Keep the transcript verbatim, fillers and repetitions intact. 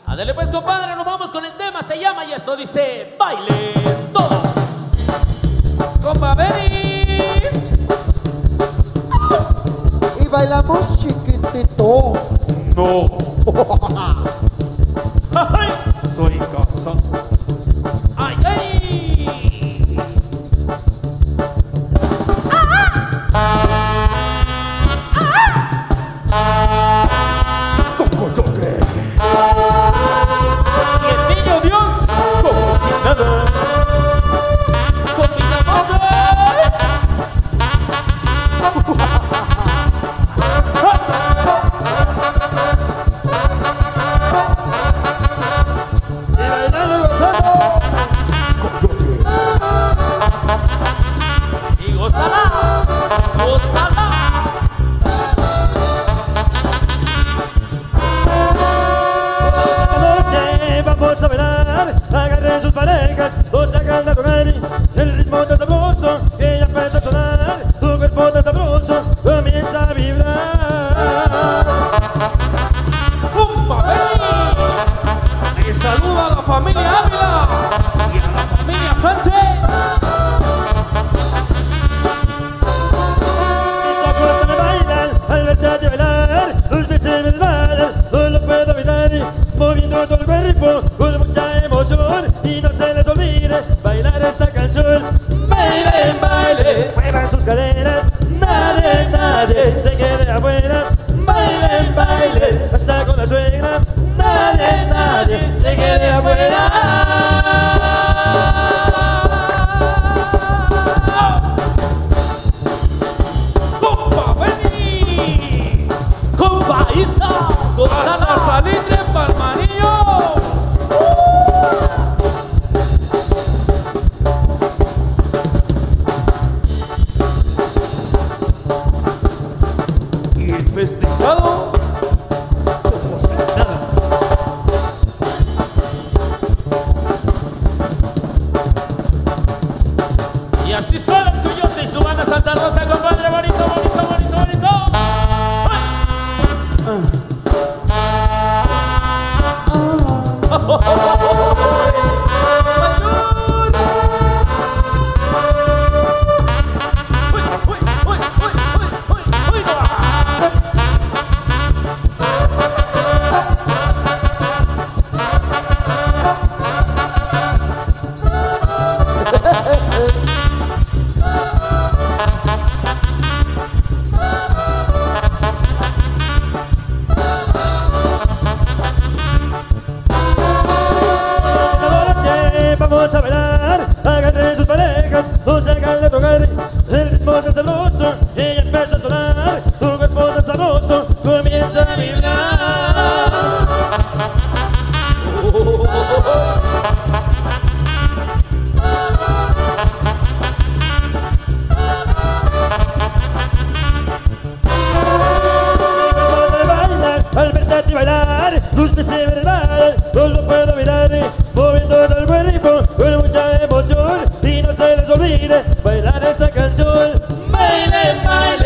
Ándale pues, compadre, nos vamos con el tema, se llama y esto dice: baile todos. Compa Benny. Y bailamos chiquitito. No. Ay, soy casa. Ay, ay. Como toque. Y el niño Dios, como si nada. Con mi amor. Y gózala, gózala. Vamos a bailar, agarren sus parejas, dos hagan a tocar el ritmo tan sabroso que ya empieza a sonar, tu cuerpo tan sabroso comienza a vibrar. ¡Compa Benny! Le saluda a la familia Ávila y a la familia Sánchez. Mis ojos me bailan al verte a ti bailar, tus besos me bailan, no lo puedo evitar, moviendo todo el cuerpo con mucha emoción y no se les olvide bailar esta canción. Bailen, baile, muevan sus caderas, nadie, nadie se quede afuera. Bailen, baile, hasta con la suegra, nadie, nadie se quede afuera. ¡Compa Benny! ¡Compa Isa! ¡Gonzalo Salitre Palmarillo! Y el festejado como si nada. Y así suena el Tuyote y su banda Santa Rosa, compadre. Bonito, bonito, bonito, bonito. Vamos a bailar, agarren sus parejas, no se hagan de tocar el ritmo tan sabroso que ya empieza a sonar, tu cuerpo tan sabroso comienza a vibrar. Al verte a ti bailar, luz de se bailar, no lo puedo mirar, moviendo todo el cuerpo con mucha emoción y no se les olvide bailar esta canción. Baile, baile.